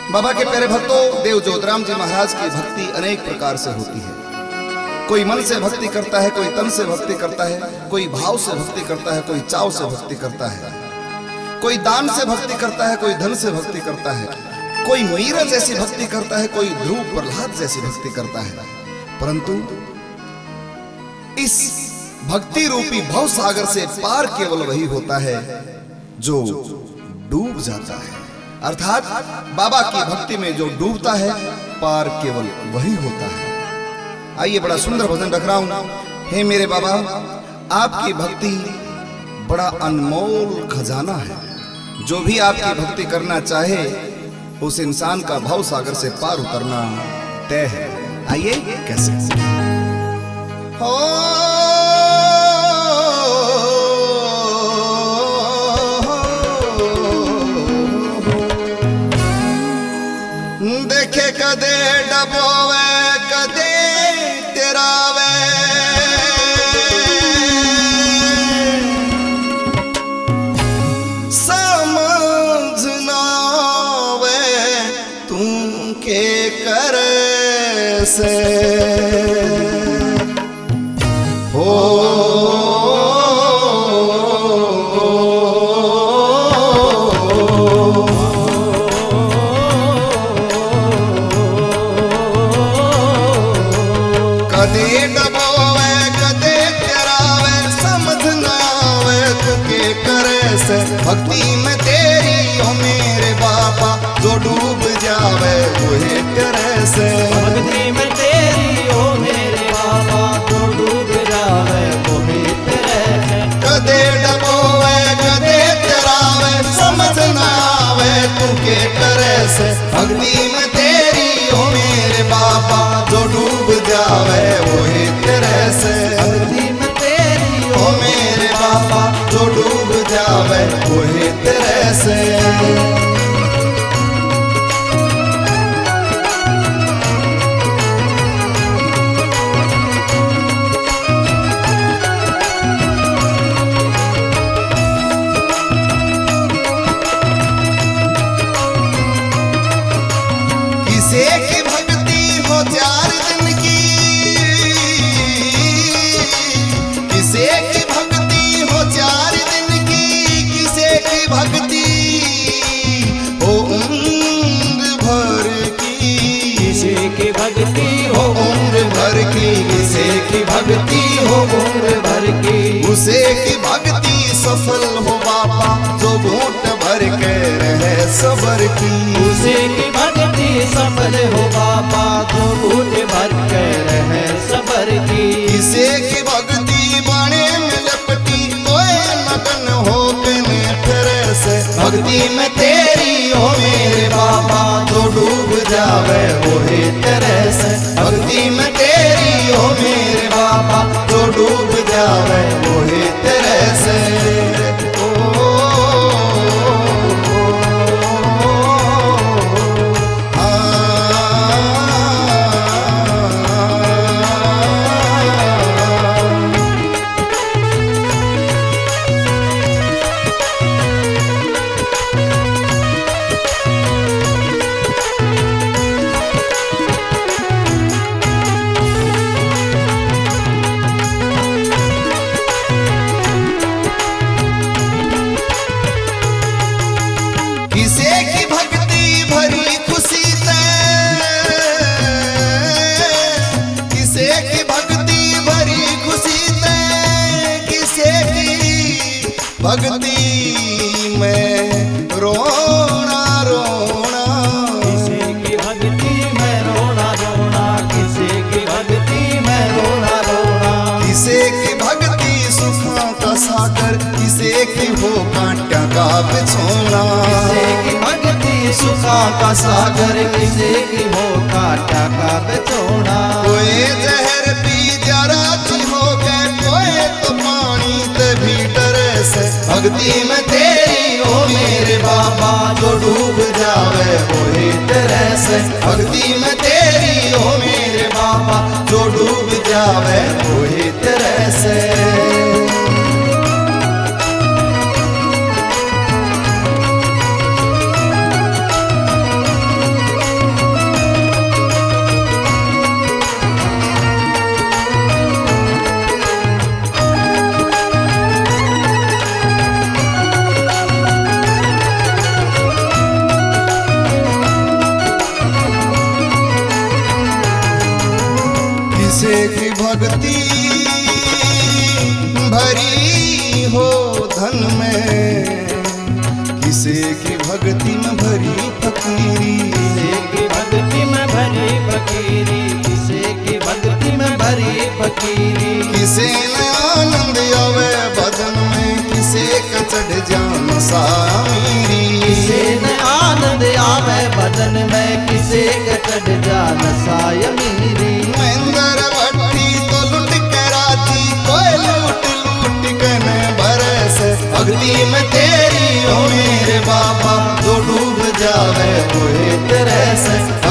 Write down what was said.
बाबा के प्यारे भक्तों, देव जोतराम जी महाराज की भक्ति अनेक प्रकार से होती है। कोई मन से भक्ति करता है, कोई तन से भक्ति करता है, कोई भाव से भक्ति करता है, कोई चाव से भक्ति करता है, कोई दान से भक्ति करता है, कोई धन से भक्ति करता है, कोई मीरा जैसी भक्ति करता है, कोई ध्रुव प्रहलाद जैसी भक्ति करता है। परंतु इस भक्ति रूपी भव सागर से पार केवल वही होता है जो डूब जाता है। अर्थात बाबा की भक्ति में जो डूबता है, पार केवल वही होता है। आइए, बड़ा सुंदर भजन रख रहा हूं। हे मेरे बाबा, आपकी भक्ति बड़ा अनमोल खजाना है। जो भी आपकी भक्ति करना चाहे, उस इंसान का भव सागर से पार उतरना तय है। आइए, कैसे हो देखे कदे डबोवे कदे तेरावे, समझ ना आवे तू के करे से हो। कदे डबोवे कदे तेरावे, समझ ना आवे तू के करे से। भक्ति में तेरी हो मेरे बाबा, जो डूब जावे वही तेरे से। भक्ति में तेरी हो मेरे बाबा, जो डूब जावे वही तेरे से। कदे डबोवे कदे तेरावे, समझ ना आवे तू के करे से। भक्ति में तेरी हो मेरे बाबा, जो डूब जावे वही तेरे से। भक्ति में तेरी हो मेरे बाबा, जो डूब जावे वही तेरे से। किसे की भक्ति हो 4 दिन की, किसे की भक्ति हो 4 दिन की, किसे की भक्ति हो उम्र भर की, किसी की भक्ति हो उम्र भर की, किसे की भक्ति हो उम्र भर की। उसे की भक्ति सफल हो बाबा, जो घूंट भर के रहे सबर की। उसे की भक्ति सफल हो बाबा, जो घूंट भर के रहे सबर की। किसे की भक्ति बाणे में लपटी, कोई मगन हो के ठहरे से। भक्ति में तेरी हो मेरे बाबा, जो डूब जावे वही तेरे से। भक्ति में तेरी हो मेरे बाबा, जो डूब जावे वही तेरे से। किसे की भक्ति भरी खुशी से, किसे की भक्ति भरी खुशी से, किसे की भक्ति में रोना रोना, किसी की भक्ति में रोना रोना, किसी की भक्ति में रोना रोना। किसे की भक्ति सुखों का सागर, किसे की हो कांटा का बिछोना। किसी की भक्ति सुखा का सागर, किसी की हो कांटा का बिछोना। कोई जहर पी जरा हो गए, कोई तो पानी ते भी डरे से। भक्ति में तेरी हो मेरे बाबा, जो डूब जावे वही तेरे से। भक्ति में तेरी हो मेरे बाबा, जो डूब जावे वही तेरे से। की भक्ति भरी हो धन में, किसे की भक्ति में भरी फकीरी, किसे की भक्ति में भरी फकीरी, किसे की भक्ति में भरी फकीरी। किसे न आनंद आवे बदन में, किसे का चढ़ जान सामीरी, किसे न आनंद आवे बदन में, किसे का चढ़ जान सायमीरी। महेंद्र भट्टी तो लुट के राजी, कोई लूट लूट कने बरस, भक्ति में तेरी ओ मेरे बाबा, जो डूब जावे वो तेरे से।